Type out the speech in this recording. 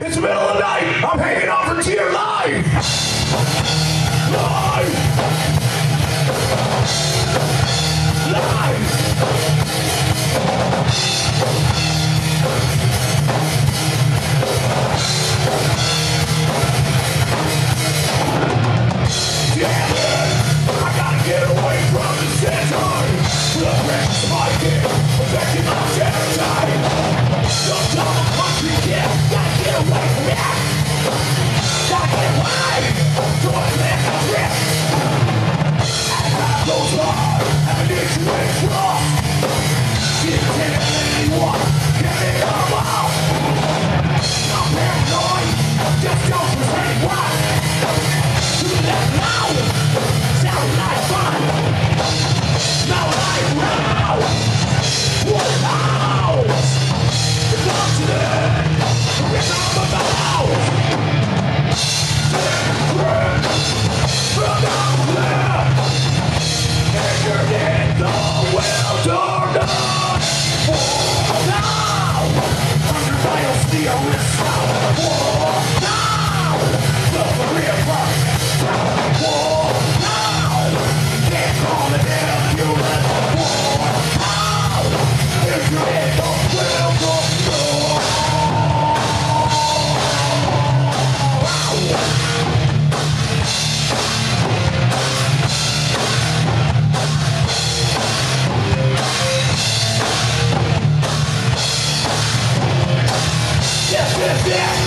It's the middle of the night. I'm hanging on for dear life. Life. Life. Damn it. I gotta get away from the center. The bricks spiking, affecting my territory. Don't tell the country, yeah. Gotta get away from it. Gotta get away. Don't let me trip. As time goes by, ammunition and trust. Can't take anyone. Get me out of my house. I'm paranoid. Just don't pretend what. To the left now. Sound like fun. Now like now. What now? The continent. It's all about. Secret. From down there. Anchored in the wilderness. War now. Under vital steel is sound. War now. The river. War now. Can't call it inhuman. War now. It's in the wilderness. Yes, yes, yes.